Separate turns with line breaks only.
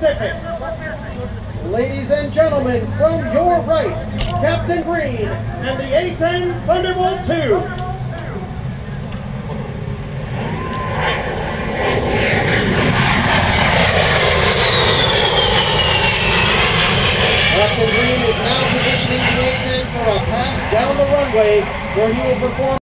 Pacific. Ladies and gentlemen, from your right, Captain Green and the A-10 Thunderbolt II. Captain Green is now positioning the A-10 for a pass down the runway where he will perform